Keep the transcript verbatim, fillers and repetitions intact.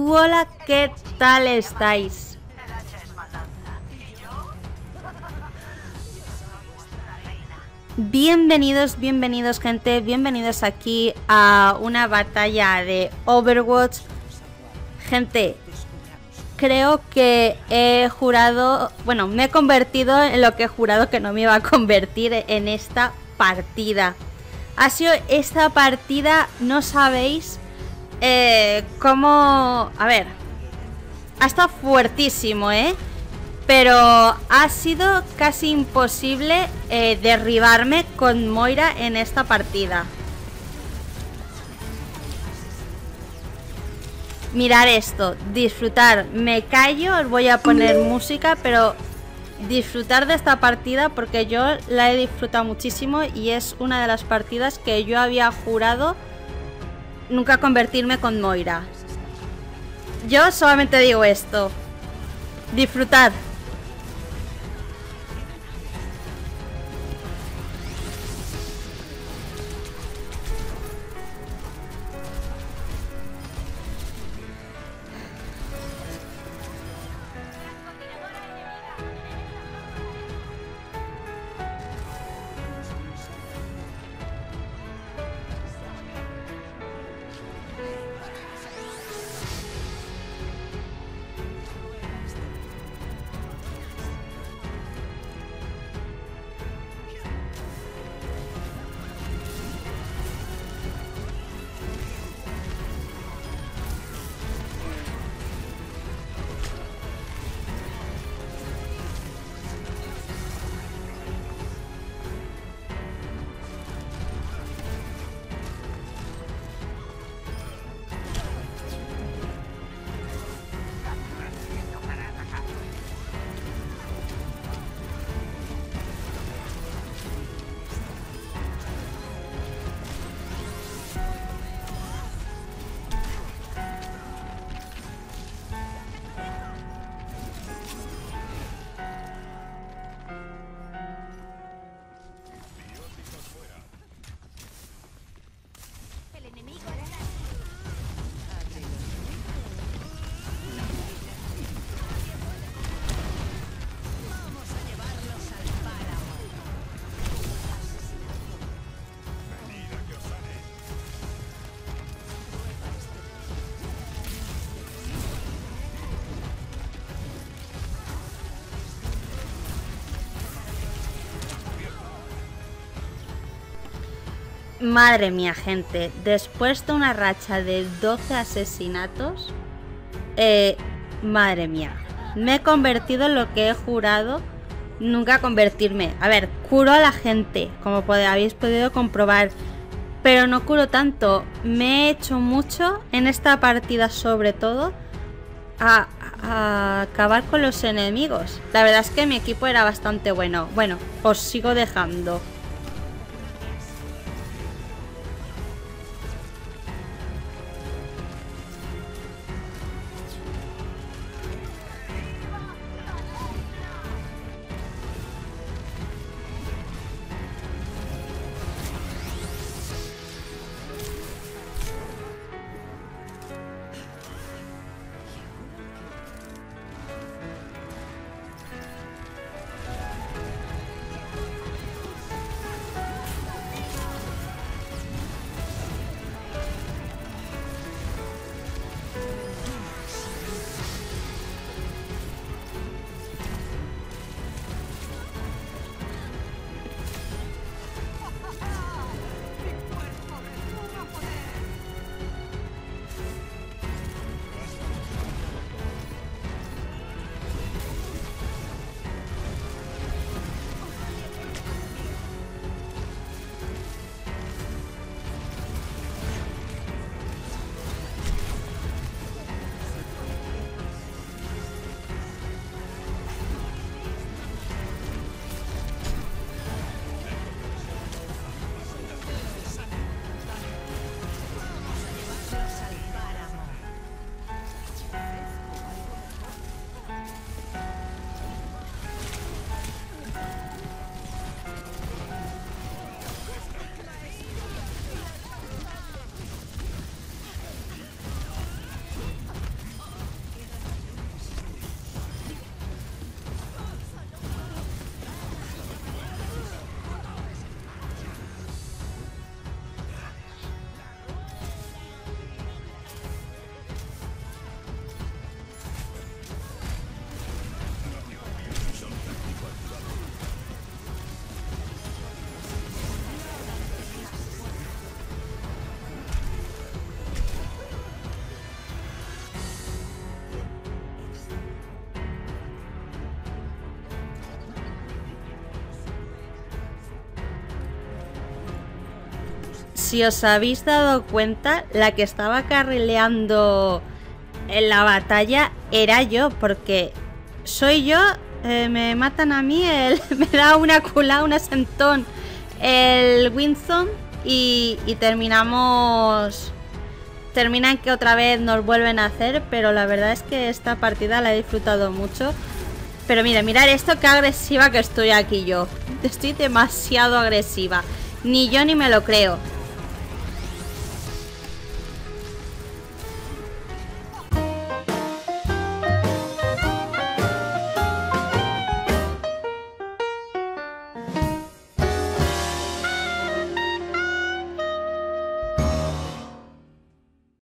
Hola, ¿qué tal estáis? Bienvenidos, bienvenidos gente, bienvenidos aquí a una batalla de Overwatch. Gente, creo que he jurado, bueno, me he convertido en lo que he jurado que no me iba a convertir en esta partida. Ha sido esta partida, no sabéis eh, cómo... A ver, ha estado fuertísimo, ¿eh? Pero ha sido casi imposible eh, derribarme con Moira en esta partida. Mirar esto, disfrutar. Me callo, os voy a poner música, pero disfrutar de esta partida porque yo la he disfrutado muchísimo y es una de las partidas que yo había jurado nunca convertirme con Moira. Yo solamente digo esto, disfrutad. Madre mía, gente, después de una racha de doce asesinatos, eh, madre mía, me he convertido en lo que he jurado nunca convertirme. A ver, curo a la gente, como pod- habéis podido comprobar, pero no curo tanto. Me he hecho mucho en esta partida, sobre todo, a, a acabar con los enemigos. La verdad es que mi equipo era bastante bueno. Bueno, os sigo dejando. si os habéis dado cuenta, la que estaba carrileando en la batalla era yo, porque soy yo, eh, me matan a mí, el, me da una culá, una sentón el Winston y, y terminamos... Terminan que otra vez nos vuelven a hacer, pero la verdad es que esta partida la he disfrutado mucho. Pero mira, mirad esto, qué agresiva que estoy aquí yo. Estoy demasiado agresiva. Ni yo ni me lo creo.